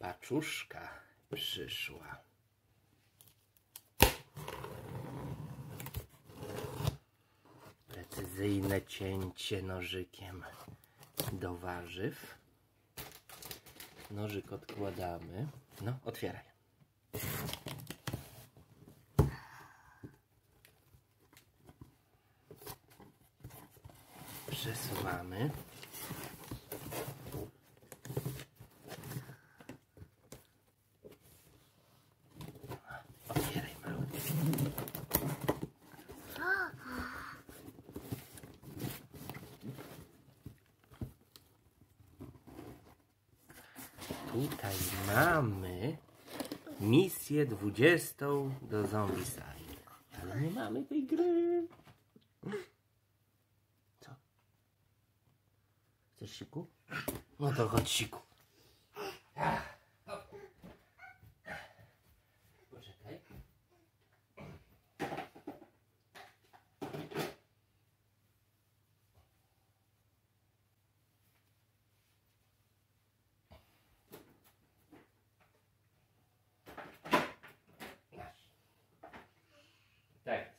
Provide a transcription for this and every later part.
paczuszka przyszła. Precyzyjne cięcie nożykiem do warzyw. Nożyk odkładamy. No, otwieraj. Przesuwamy. Otwieraj, mały. Tutaj mamy misję 20 do Zombicide. Ale nie mamy tej gry. Co? Chcesz siku? No to chodź siku. Poczekaj. Tak jest.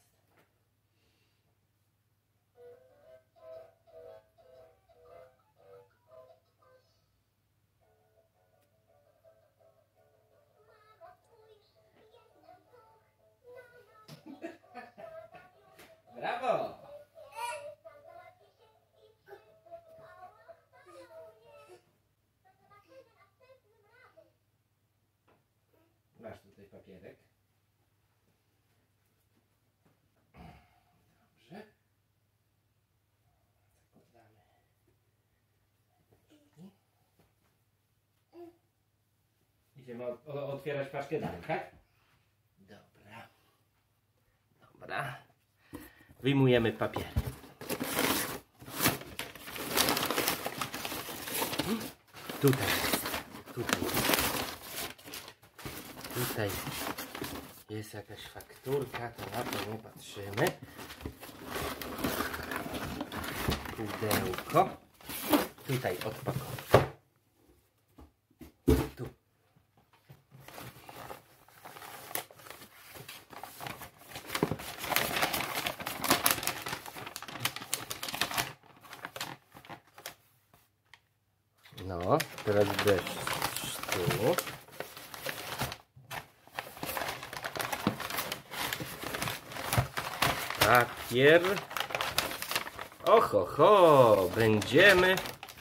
Brawo! Masz tutaj papierek. Dobrze. Zakładamy. Idziemy otwierać paczkę dalej, tak? Dobra. Dobra. Wyjmujemy papiery. Tutaj jest. Tutaj jest jakaś fakturka, to na to nie patrzymy. Pudełko. Tutaj odpakować. Tu. No, teraz deszczu. Papier. Oho, będziemy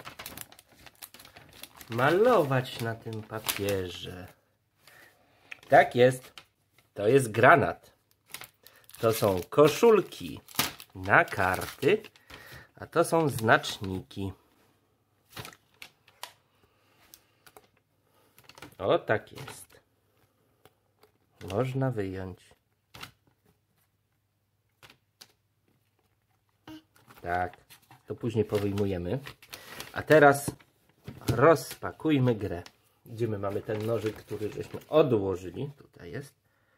malować na tym papierze. Tak jest. To jest granat. To są koszulki na karty, a to są znaczniki. O, tak jest. Można wyjąć. Tak, to później powyjmujemy. A teraz rozpakujmy grę. Gdzie my mamy ten nożyk, który żeśmy odłożyli? Tutaj jest.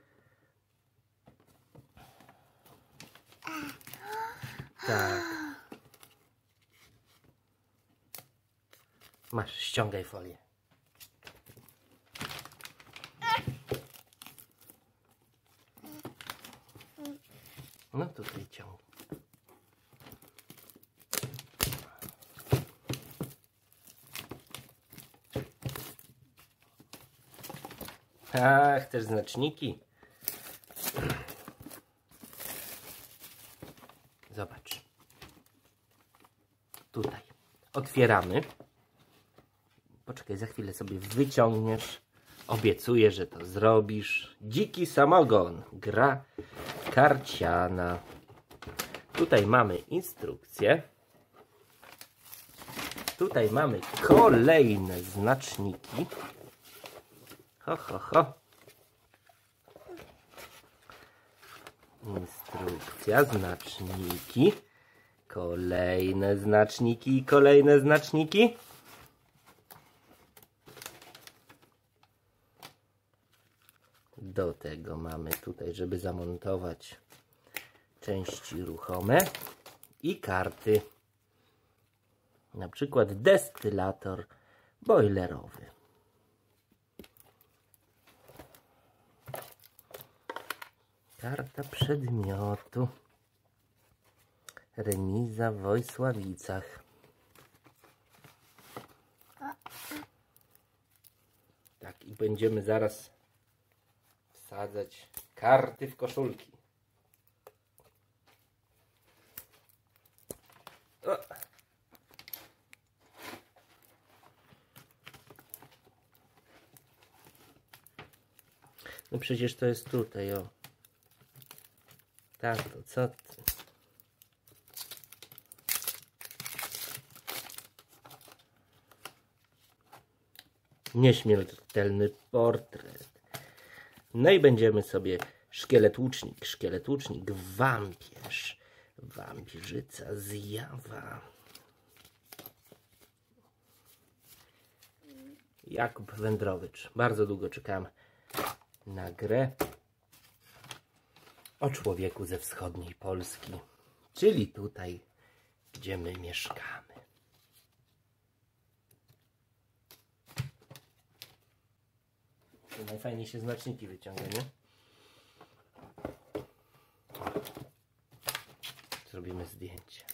Tak. Masz, ściągaj folię. No tutaj ciągnij. Ach, też znaczniki. Zobacz. Tutaj. Otwieramy. Poczekaj, za chwilę sobie wyciągniesz. Obiecuję, że to zrobisz. Dziki samogon. Gra karciana. Tutaj mamy instrukcję. Tutaj mamy kolejne znaczniki. Ho. Instrukcja, znaczniki. Kolejne znaczniki i kolejne znaczniki. Do tego mamy tutaj, żeby zamontować części ruchome i karty. Na przykład destylator bojlerowy. Karta przedmiotu. Remiza w Wojsławicach. Tak, i będziemy zaraz wsadzać karty w koszulki. O. No przecież to jest tutaj, o. Tak, to co ty? Nieśmiertelny portret. No i będziemy sobie szkielet łucznik, wampierz, wampirzyca, zjawa. Jakub Wędrowicz. Bardzo długo czekałem na grę o człowieku ze wschodniej Polski, czyli tutaj, gdzie my mieszkamy. To najfajniej się znaczniki wyciąga, nie? Zrobimy zdjęcie.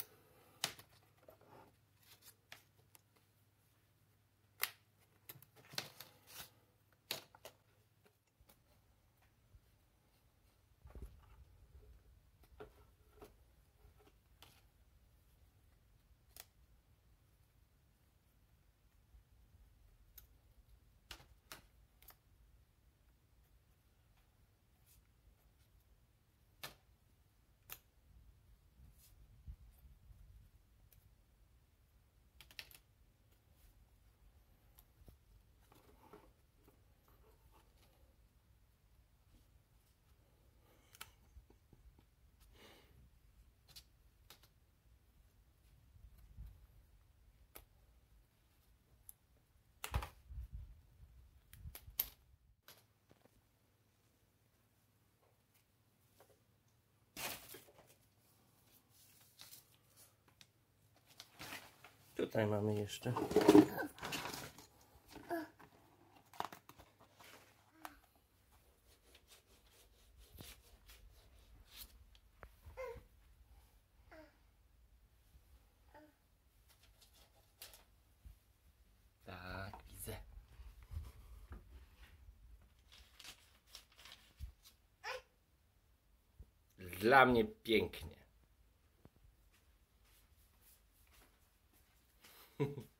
Tutaj mamy jeszcze. Tak, widzę. Dla mnie pięknie.